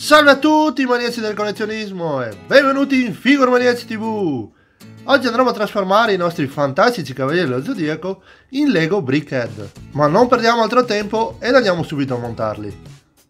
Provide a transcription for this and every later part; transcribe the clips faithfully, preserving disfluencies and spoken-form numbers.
Salve a tutti maniaci del collezionismo e benvenuti in Figurmaniaci tivù! Oggi andremo a trasformare i nostri fantastici Cavalieri dello Zodiaco in Lego Brickhead. Ma non perdiamo altro tempo ed andiamo subito a montarli.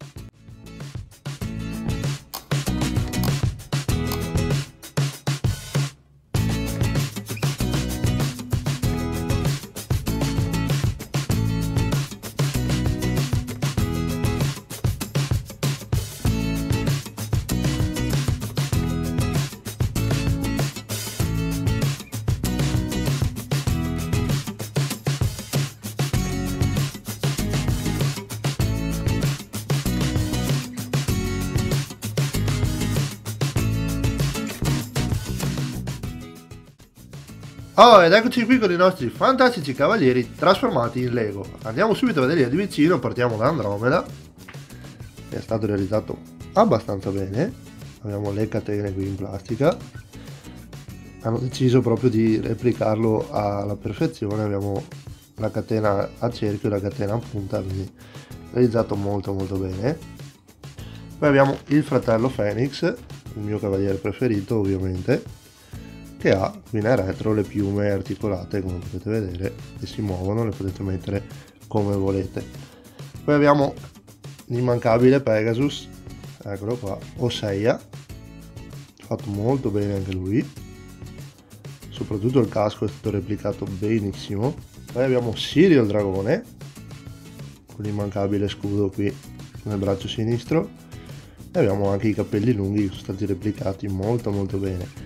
Oh, ed eccoci qui con i nostri fantastici cavalieri trasformati in Lego. Andiamo subito a vederli di vicino, partiamo da Andromeda, che è stato realizzato abbastanza bene. Abbiamo le catene qui in plastica, hanno deciso proprio di replicarlo alla perfezione. Abbiamo la catena a cerchio e la catena a punta, quindi realizzato molto molto bene. Poi abbiamo il fratello Phoenix, il mio cavaliere preferito ovviamente, che ha qui in retro le piume articolate come potete vedere e si muovono, le potete mettere come volete. Poi abbiamo l'immancabile Pegasus, eccolo qua, Osseia, fatto molto bene anche lui, soprattutto il casco è stato replicato benissimo. Poi abbiamo Sirio il dragone con l'immancabile scudo qui nel braccio sinistro e abbiamo anche i capelli lunghi che sono stati replicati molto molto bene.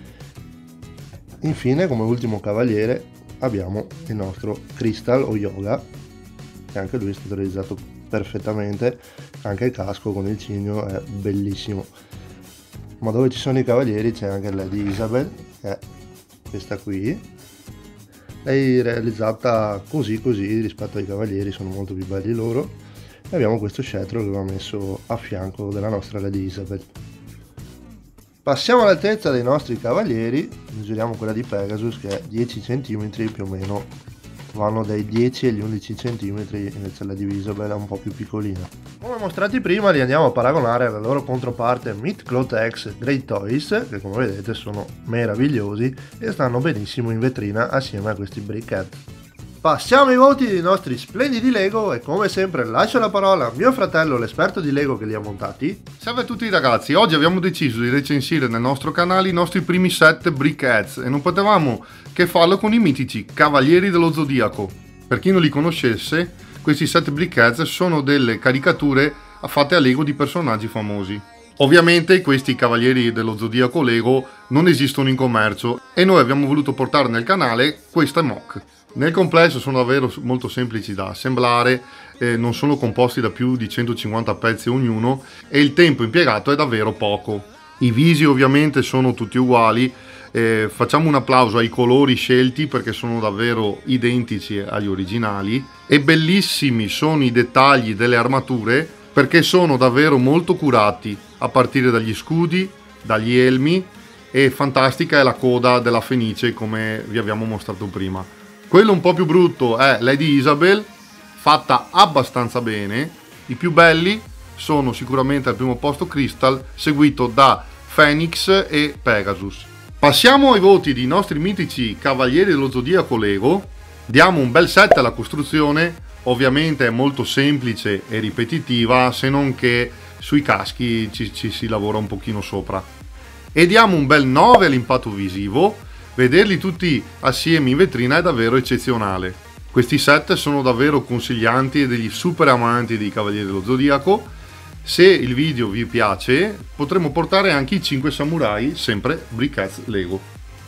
Infine, come ultimo cavaliere, abbiamo il nostro Crystal o Yoga, che anche lui è stato realizzato perfettamente, anche il casco con il cigno è bellissimo. Ma dove ci sono i cavalieri c'è anche Lady Isabel, che è questa qui. Lei è realizzata così così rispetto ai cavalieri, sono molto più belli loro. E abbiamo questo scettro che va messo a fianco della nostra Lady Isabel. Passiamo all'altezza dei nostri cavalieri, misuriamo quella di Pegasus che è dieci centimetri, più o meno vanno dai dieci agli undici centimetri, invece la di Isabel è un po' più piccolina. Come mostrati prima li andiamo a paragonare alla loro controparte Meat Cloth X Great Toys, che come vedete sono meravigliosi e stanno benissimo in vetrina assieme a questi Brickhead. Passiamo ai voti dei nostri splendidi Lego e come sempre lascio la parola a mio fratello, l'esperto di Lego che li ha montati. Salve a tutti ragazzi, oggi abbiamo deciso di recensire nel nostro canale i nostri primi set Brickheads e non potevamo che farlo con i mitici Cavalieri dello Zodiaco. Per chi non li conoscesse, questi set Brickheads sono delle caricature fatte a Lego di personaggi famosi. Ovviamente questi Cavalieri dello Zodiaco Lego non esistono in commercio e noi abbiamo voluto portare nel canale queste mock. Nel complesso sono davvero molto semplici da assemblare, eh, non sono composti da più di centocinquanta pezzi ognuno e il tempo impiegato è davvero poco. I visi ovviamente sono tutti uguali, eh, facciamo un applauso ai colori scelti perché sono davvero identici agli originali e bellissimi sono i dettagli delle armature perché sono davvero molto curati, a partire dagli scudi, dagli elmi e fantastica è la coda della Fenice come vi abbiamo mostrato prima. Quello un po' più brutto è Lady Isabel, fatta abbastanza bene. I più belli sono sicuramente al primo posto Crystal, seguito da Phoenix e Pegasus. Passiamo ai voti dei nostri mitici Cavalieri dello Zodiaco Lego. Diamo un bel sette alla costruzione, ovviamente è molto semplice e ripetitiva, se non che sui caschi ci, ci si lavora un pochino sopra. E diamo un bel nove all'impatto visivo. Vederli tutti assieme in vetrina è davvero eccezionale. Questi set sono davvero consiglianti e degli super amanti dei Cavalieri dello Zodiaco. Se il video vi piace potremo portare anche i cinque samurai, sempre Brickheads Lego.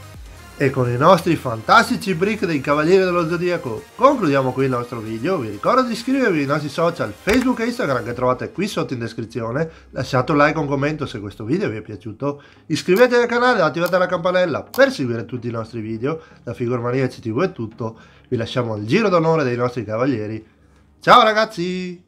E con i nostri fantastici brick dei Cavalieri dello Zodiaco concludiamo qui il nostro video. Vi ricordo di iscrivervi ai nostri social Facebook e Instagram che trovate qui sotto in descrizione. Lasciate un like o un commento se questo video vi è piaciuto. Iscrivetevi al canale e attivate la campanella per seguire tutti i nostri video. Da Figurmaniaci tivù è tutto. Vi lasciamo al giro d'onore dei nostri cavalieri. Ciao ragazzi!